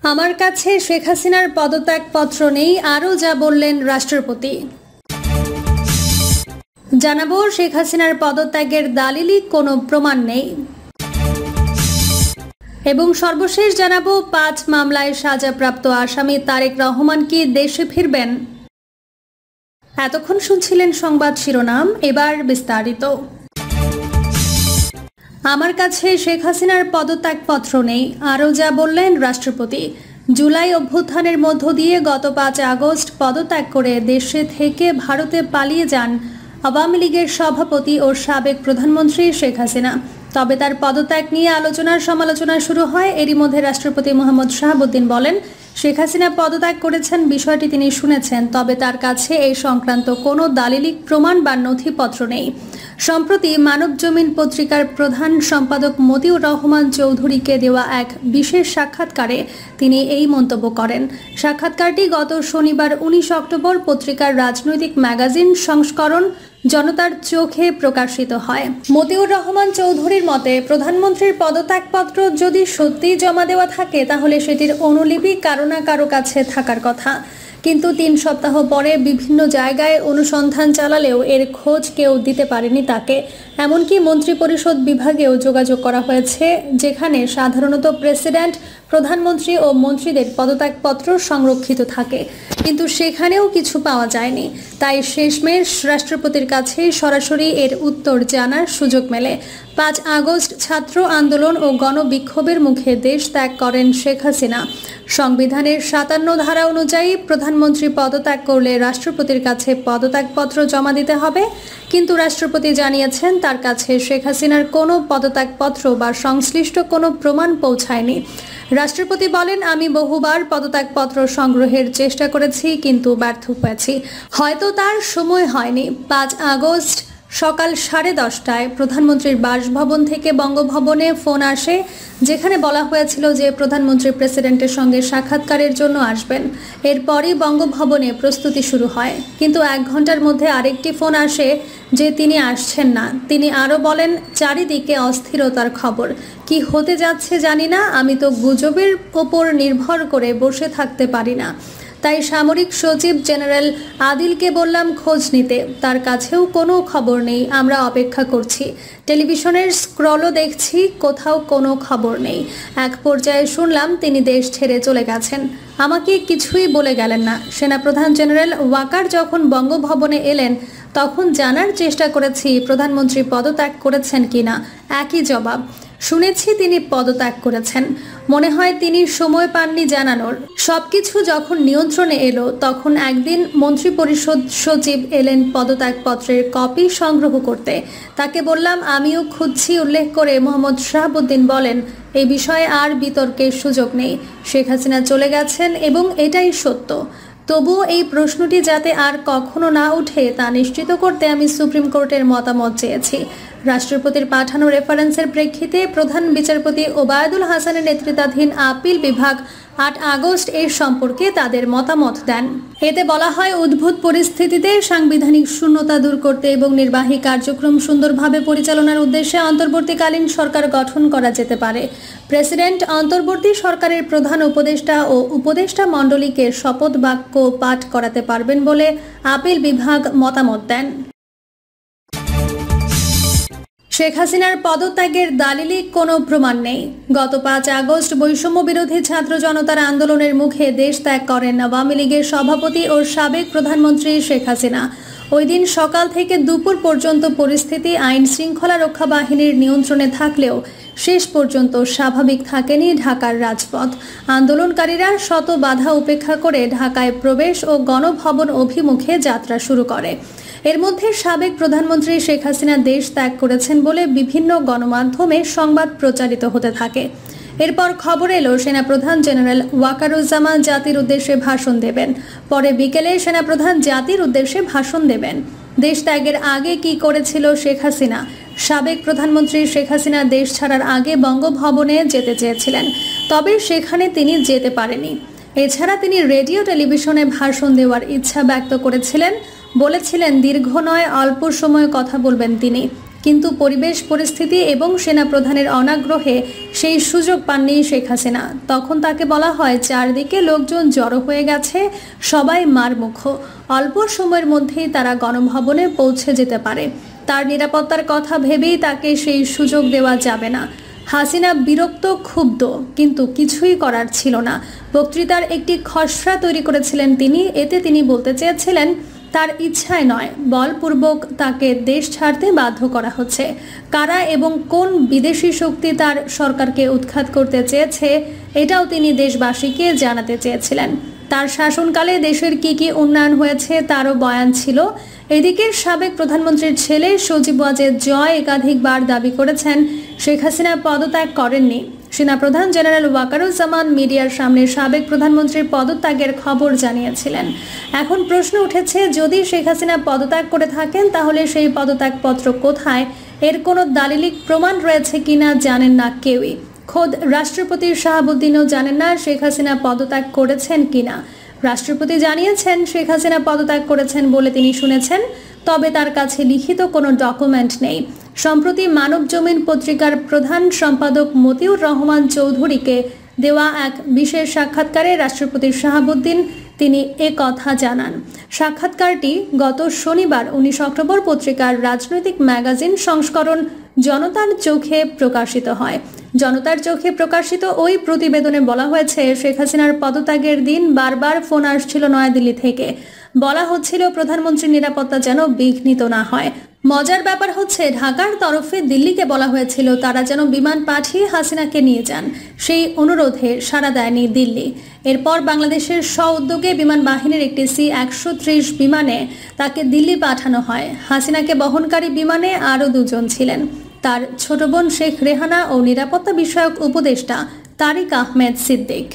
আমার কাছে শেখ হাসিনার পদত্যাগপত্র নেই, আরও যা বললেন রাষ্ট্রপতি। জানাবো শেখ হাসিনার পদত্যাগের দালিলিক কোনো প্রমাণ নেই। এবং সর্বশেষ জানাবো ৫ মামলায় সাজাপ্রাপ্ত আসামি তারেক রহমান কি দেশে ফিরবেন। এতক্ষণ শুনছিলেন সংবাদ শিরোনাম, এবার বিস্তারিত। আমার কাছে শেখ হাসিনার পদত্যাগপত্র নেই, আরও যা বললেন রাষ্ট্রপতি। জুলাই অভ্যুত্থানের মধ্য দিয়ে গত ৫ আগস্ট পদত্যাগ করে দেশে থেকে ভারতে পালিয়ে যান আওয়ামী লীগের সভাপতি ও সাবেক প্রধানমন্ত্রী শেখ হাসিনা। তবে তার পদত্যাগ নিয়ে আলোচনার সমালোচনা শুরু হয়। এরই মধ্যে রাষ্ট্রপতি মোহাম্মদ শাহাবুদ্দিন বলেন, শেখ হাসিনা পদত্যাগ করেছেন, বিষয়টি তিনি শুনেছেন, তবে তার কাছে এই সংক্রান্ত কোনো দালিলিক প্রমাণ বা নথিপত্র নেই। সম্প্রতি মানব জমিন পত্রিকার প্রধান সম্পাদক মতিউর রহমান চৌধুরীকে দেওয়া এক বিশেষ সাক্ষাৎকারে তিনি এই মন্তব্য করেন। সাক্ষাৎকারটি গত শনিবার ১৯ অক্টোবর পত্রিকার রাজনৈতিক ম্যাগাজিন সংস্করণ জনতার চোখে প্রকাশিত হয়। মতিউর রহমান চৌধুরীর মতে, প্রধানমন্ত্রীর পদত্যাগপত্র যদি সত্যিই জমা দেওয়া থাকে তাহলে সেটির অনুলিপি কারো না কারো কাছে থাকার কথা, কিন্তু ৩ সপ্তাহ পরে বিভিন্ন জায়গায় অনুসন্ধান চালালেও এর খোঁজ কেউ দিতে পারেনি তাকে। এমনকি মন্ত্রিপরিষদ বিভাগেও যোগাযোগ করা হয়েছে, যেখানে সাধারণত প্রেসিডেন্ট, প্রধানমন্ত্রী ও মন্ত্রীদের পদত্যাগপত্র সংরক্ষিত থাকে, কিন্তু সেখানেও কিছু পাওয়া যায়নি। তাই শেষমেশ রাষ্ট্রপতির কাছে সরাসরি এর উত্তর জানার সুযোগ মেলে। ৫ আগস্ট ছাত্র আন্দোলন ও গণবিক্ষোভের মুখে দেশ ত্যাগ করেন শেখ হাসিনা। সংবিধানের ৫৭ ধারা অনুযায়ী প্রধানমন্ত্রী পদত্যাগ করলে রাষ্ট্রপতির কাছে পদত্যাগপত্র জমা দিতে হবে, কিন্তু রাষ্ট্রপতি জানিয়েছেন তার কাছে শেখ হাসিনার কোনো পদত্যাগপত্র বা সংশ্লিষ্ট কোনো প্রমাণ পৌঁছায়নি। রাষ্ট্রপতি বলেন, আমি বহুবার পদত্যাগপত্র সংগ্রহের চেষ্টা করেছি, কিন্তু ব্যর্থ হয়েছি। হয়তো তার সময় হয়নি। ৫ আগস্ট সকাল 10:30টায় প্রধানমন্ত্রীর বাসভবন থেকে বঙ্গভবনে ফোন আসে, যেখানে বলা হয়েছিল যে প্রধানমন্ত্রী প্রেসিডেন্টের সঙ্গে সাক্ষাৎকারের জন্য আসবেন। এরপরই বঙ্গভবনে প্রস্তুতি শুরু হয়, কিন্তু 1 ঘন্টার মধ্যে আরেকটি ফোন আসে যে তিনি আসছেন না। তিনি আরও বলেন, চারিদিকে অস্থিরতার খবর, কি হতে যাচ্ছে জানি না, আমি তো গুজবের ওপর নির্ভর করে বসে থাকতে পারি না। তাই সামরিক সচিব জেনারেল আদিলকে বললাম খোঁজ নিতে, তার কাছেও কোনো খবর নেই, আমরা অপেক্ষা করছি। টেলিভিশনের স্ক্রলও দেখছি, কোথাও কোনো খবর নেই। এক পর্যায়ে শুনলাম তিনি দেশ ছেড়ে চলে গেছেন, আমাকে কিছুই বলে গেলেন না। সেনাপ্রধান জেনারেল ওয়াকার যখন বঙ্গভবনে এলেন তখন জানার চেষ্টা করেছি প্রধানমন্ত্রী পদত্যাগ করেছেন কিনা, একই জবাব, শুনেছি তিনি পদত্যাগ করেছেন। মনে হয় তিনি সময় পাননি জানানোর। সবকিছু যখন নিয়ন্ত্রণে এলো তখন একদিন মন্ত্রিপরিষদ সচিব এলেন পদত্যাগপত্রের কপি সংগ্রহ করতে, তাকে বললাম আমিও খুঁজছি। উল্লেখ করে মোহাম্মদ শাহাবুদ্দিন বলেন, এই বিষয়ে আর বিতর্কের সুযোগ নেই, শেখ হাসিনা চলে গেছেন এবং এটাই সত্য। তবুও এই প্রশ্নটি যাতে আর কখনো না উঠে তা নিশ্চিত করতে আমি সুপ্রিম কোর্টের মতামত চেয়েছি। রাষ্ট্রপতির পাঠানো রেফারেন্সের প্রেক্ষিতে প্রধান বিচারপতি ওবায়দুল হাসানের নেতৃত্বাধীন আপিল বিভাগ ৮ আগস্ট এর সম্পর্কে তাদের মতামত দেন। এতে বলা হয়, উদ্ভূত পরিস্থিতিতে সাংবিধানিক শূন্যতা দূর করতে এবং নির্বাহী কার্যক্রম সুন্দরভাবে পরিচালনার উদ্দেশ্যে অন্তর্বর্তীকালীন সরকার গঠন করা যেতে পারে। প্রেসিডেন্ট অন্তর্বর্তী সরকারের প্রধান উপদেষ্টা ও উপদেষ্টা মণ্ডলীকে শপথ বাক্য পাঠ করাতে পারবেন বলে আপিল বিভাগ মতামত দেন। শেখ হাসিনার পদত্যাগের দালিলিক কোনো প্রমাণ নেই। গত ৫ আগস্ট বৈষম্য বিরোধী ছাত্র জনতার আন্দোলনের মুখে দেশ ত্যাগ করেন আওয়ামী লীগের সভাপতি ও সাবেক প্রধানমন্ত্রী শেখ হাসিনা। ওই দিন সকাল থেকে দুপুর পর্যন্ত পরিস্থিতি আইন শৃঙ্খলা রক্ষা বাহিনীর নিয়ন্ত্রণে থাকলেও শেষ পর্যন্ত স্বাভাবিক থাকেনি ঢাকার রাজপথ। আন্দোলনকারীরা শত বাধা উপেক্ষা করে ঢাকায় প্রবেশ ও গণভবন অভিমুখে যাত্রা শুরু করে। এর মধ্যে সাবেক প্রধানমন্ত্রী শেখ হাসিনা দেশ ত্যাগ করেছেন বলে বিভিন্ন গণমাধ্যমে সংবাদ প্রচারিত হতে থাকে। এরপর খবর এলো সেনাপ্রধান জেনারেল ওয়াকারুজ্জামান জাতির উদ্দেশ্যে ভাষণ দেবেন। পরে বিকেলে সেনাপ্রধান জাতির উদ্দেশ্যে ভাষণ দেবেন। দেশ ত্যাগের আগে কি করেছিল শেখ হাসিনা? সাবেক প্রধানমন্ত্রী শেখ হাসিনা দেশ ছাড়ার আগে বঙ্গভবনে যেতে চেয়েছিলেন, তবে সেখানে তিনি যেতে পারেনি। এছাড়া তিনি রেডিও টেলিভিশনে ভাষণ দেওয়ার ইচ্ছা ব্যক্ত করেছিলেন, বলেছিলেন দীর্ঘ নয় অল্প সময় কথা বলবেন তিনি, কিন্তু পরিবেশ পরিস্থিতি এবং সেনাপ্রধানের অনাগ্রহে সেই সুযোগ পাননি শেখ হাসিনা। তখন তাকে বলা হয় চারদিকে লোকজন জড়ো হয়ে গেছে, সবাই মারমুখ, অল্প সময়ের মধ্যেই তারা গণভবনে পৌঁছে যেতে পারে। তার নিরাপত্তার কথা ভেবেই তাকে সেই সুযোগ দেওয়া যাবে না। হাসিনা বিরক্ত, ক্ষুব্ধ, কিন্তু কিছুই করার ছিল না। বক্তৃতার একটি খসড়া তৈরি করেছিলেন তিনি। এতে তিনি বলতে চেয়েছিলেন তার ইচ্ছায় নয়, বলপূর্বক তাকে দেশ ছাড়তে বাধ্য করা হচ্ছে। কারা এবং কোন বিদেশি শক্তি তার সরকারকে উৎখাত করতে চেয়েছে এটাও তিনি দেশবাসীকে জানাতে চেয়েছিলেন। তার শাসনকালে দেশের কি কি উন্নয়ন হয়েছে তারও বয়ান ছিল। এদিকে সাবেক প্রধানমন্ত্রীর ছেলে সজীব ওয়াজেদ জয় একাধিকবার দাবি করেছেন শেখ হাসিনা পদত্যাগ করেননি। সেনাপ্রধান জেনারেল ওয়াকারুজ্জামান মিডিয়ার সামনে সাবেক প্রধানমন্ত্রীর পদত্যাগের খবর জানিয়েছিলেন। এখন প্রশ্ন উঠেছে, যদি শেখ হাসিনা পদত্যাগ করে থাকেন তাহলে সেই পদত্যাগপত্র কোথায়? এর কোনো দালিলিক প্রমাণ রয়েছে কিনা জানেন না কেউই। খোদ রাষ্ট্রপতি শাহাবুদ্দিনও জানেন না শেখ হাসিনা পদত্যাগ করেছেন কিনা। রাষ্ট্রপতি জানিয়েছেন শেখ হাসিনা পদত্যাগ করেছেন বলে তিনি শুনেছেন, তবে তার কাছে লিখিত কোনো ডকুমেন্ট নেই। সম্প্রতি মানব জমিন পত্রিকার প্রধান সম্পাদক মতিউর রহমান চৌধুরীকে দেওয়া এক বিশেষ সাক্ষাৎকারে রাষ্ট্রপতি শাহাবুদ্দিন তিনি কথা জানান। সাক্ষাৎকারটি গত শনিবার 19 অক্টোবর পত্রিকার রাজনৈতিক ম্যাগাজিন সংস্করণ জনতার চোখে প্রকাশিত হয়। জনতার চোখে প্রকাশিত ওই প্রতিবেদনে বলা হয়েছে, শেখ হাসিনার পদত্যাগের দিন বারবার ফোন আসছিল নয়াদিল্লি থেকে। বলা হচ্ছিল প্রধানমন্ত্রীর নিরাপত্তা যেন বিঘ্নিত না হয়। মজার ব্যাপার হচ্ছে, ঢাকার তরফে দিল্লিকে বলা হয়েছিল তারা যেন বিমান পাঠিয়ে হাসিনাকে নিয়ে যান। সেই অনুরোধে সাড়া দেয়নি দিল্লি। এরপর বাংলাদেশের স্ব-উদ্যোগে বিমান বাহিনীর একটি C-130 বিমানে তাকে দিল্লি পাঠানো হয়। হাসিনাকে বহনকারী বিমানে আরও 2 জন ছিলেন, তার ছোট বোন শেখ রেহানা ও নিরাপত্তা বিষয়ক উপদেষ্টা তারিক আহমেদ সিদ্দিক।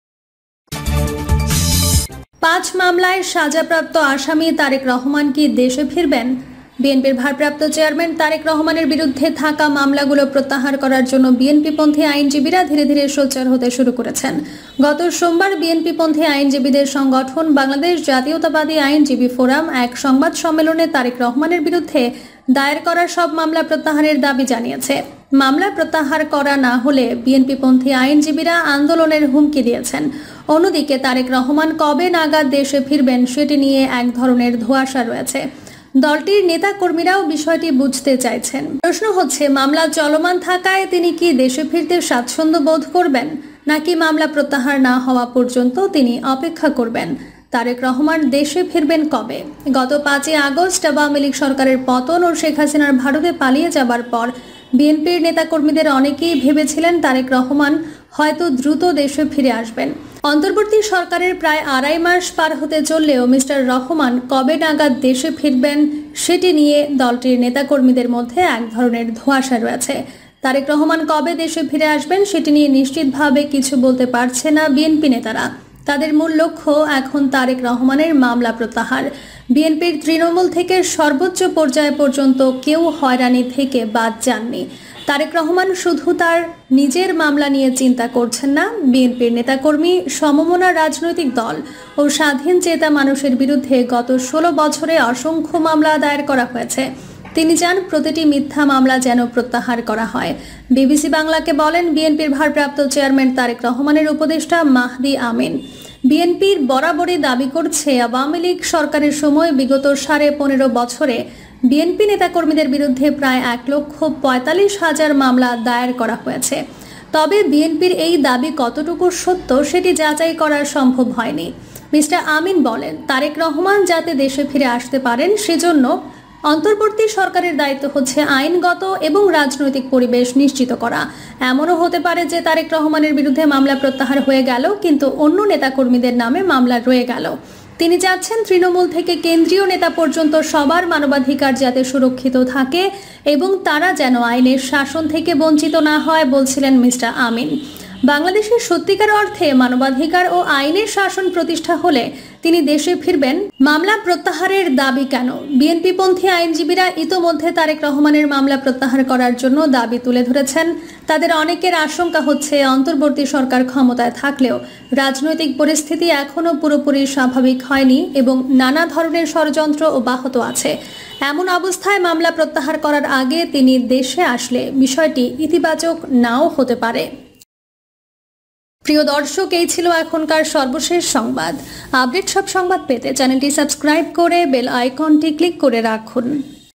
5 মামলায় সাজাপ্রাপ্ত আসামি তারেক রহমান কি দেশে ফিরবেন? বিএনপির ভারপ্রাপ্ত চেয়ারম্যান তারেক রহমানের বিরুদ্ধে থাকা মামলাগুলো প্রত্যাহার করার জন্য বিএনপিপন্থী আইনজীবীরা ধীরে ধীরে সোচ্চার হতে শুরু করেছেন। গত সোমবার বিএনপিপন্থী আইনজীবীদের সংগঠন বাংলাদেশ জাতীয়তাবাদী আইনজীবী ফোরাম এক সংবাদ সম্মেলনে তারেক রহমানের বিরুদ্ধে দায়ের করা সব মামলা প্রত্যাহারের দাবি জানিয়েছে। মামলা প্রত্যাহার করা না হলে বিএনপিপন্থী আইনজীবীরা আন্দোলনের হুমকি দিয়েছেন। অন্যদিকে তারেক রহমান কবে নাগাদ দেশে ফিরবেন সেটি নিয়ে এক ধরনের ধোঁয়াশা রয়েছে। দলটির নেতা কর্মীরাও বিষয়টি বুঝতে চাইছেন। প্রশ্ন হচ্ছে, মামলা চলমান থাকায় তিনি কি দেশে ফিরতে স্বাচ্ছন্দ্য বোধ করবেন, নাকি মামলা প্রত্যাহার না হওয়া পর্যন্ত তিনি অপেক্ষা করবেন? তারেক রহমান দেশে ফিরবেন কবে? গত 5 আগস্ট আওয়ামী লীগ সরকারের পতন ও শেখ হাসিনার ভারতে পালিয়ে যাবার পর বিএনপির নেতাকর্মীদের অনেকেই ভেবেছিলেন তারেক রহমান হয়তো দ্রুত দেশে ফিরে আসবেন। অন্তর্বর্তী সরকারের প্রায় 2.5 মাস পার হতে চললেও মিস্টার রহমান কবে নাগাদ দেশে ফিরবেন সেটি নিয়ে দলটির নেতাকর্মীদের মধ্যে এক ধরনের ধোঁয়াশা রয়েছে। তারেক রহমান কবে দেশে ফিরে আসবেন সেটি নিয়ে নিশ্চিতভাবে কিছু বলতে পারছে না বিএনপি নেতারা। তাদের মূল লক্ষ্য এখন তারেক রহমানের মামলা প্রত্যাহার। বিএনপির তৃণমূল থেকে সর্বোচ্চ পর্যায় পর্যন্ত কেউ হয়রানি থেকে বাদ যাননি। তারেক রহমান শুধু তার নিজের মামলা নিয়ে চিন্তা করছেন না, বিএনপির নেতাকর্মী, সমমনা রাজনৈতিক দল ও স্বাধীন চেতা মানুষের বিরুদ্ধে গত 16 বছরে অসংখ্য মামলা দায়ের করা হয়েছে। তিনি চান প্রতিটি মিথ্যা মামলা যেন প্রত্যাহার করা হয়। বিবিসি বাংলাকে বলেন বিএনপির ভারপ্রাপ্ত চেয়ারম্যান তারেক রহমানের উপদেষ্টা মাহদি আমিন। বিএনপির বরাবরই দাবি করছে আওয়ামী লীগ সরকারের সময় বিগত 15.5 বছরে বিএনপি নেতাকর্মীদের বিরুদ্ধে প্রায় 1,45,000 মামলা দায়ের করা হয়েছে। তবে বিএনপির এই দাবি কতটুকু সত্য সেটি যাচাই করা সম্ভব হয়নি। মিস্টার আমিন বলেন, তারেক রহমান যাতে দেশে ফিরে আসতে পারেন সেজন্য অন্তর্বর্তী সরকারের দায়িত্ব হচ্ছে আইনগত এবং রাজনৈতিক পরিবেশ নিশ্চিত করা। এমনও হতে পারে যে তারেক রহমানের বিরুদ্ধে মামলা প্রত্যাহার হয়ে গেল, কিন্তু অন্য নেতাকর্মীদের নামে মামলা রয়ে গেল। তিনি চাচ্ছেন তৃণমূল থেকে কেন্দ্রীয় নেতা পর্যন্ত সবার মানবাধিকার যাতে সুরক্ষিত থাকে এবং তারা যেন আইনের শাসন থেকে বঞ্চিত না হয়, বলছিলেন মিস্টার আমিন। বাংলাদেশের সত্যিকার অর্থে মানবাধিকার ও আইনের শাসন প্রতিষ্ঠা হলে তিনি দেশে ফিরবেন। মামলা প্রত্যাহারের দাবি কেন? বিএনপিপন্থী আইনজীবীরা ইতোমধ্যে তারেক রহমানের মামলা প্রত্যাহার করার জন্য দাবি তুলে ধরেছেন। তাদের অনেকের আশঙ্কা হচ্ছে অন্তর্বর্তী সরকার ক্ষমতায় থাকলেও রাজনৈতিক পরিস্থিতি এখনো পুরোপুরি স্বাভাবিক হয়নি এবং নানা ধরনের ষড়যন্ত্র অব্যাহত আছে। এমন অবস্থায় মামলা প্রত্যাহার করার আগে তিনি দেশে আসলে বিষয়টি ইতিবাচক নাও হতে পারে। প্রিয় দর্শক, এই ছিল এখনকার সর্বশেষ সংবাদ। আপডেট সব সংবাদ পেতে চ্যানেলটি সাবস্ক্রাইব করে বেল আইকনটি ক্লিক করে রাখুন।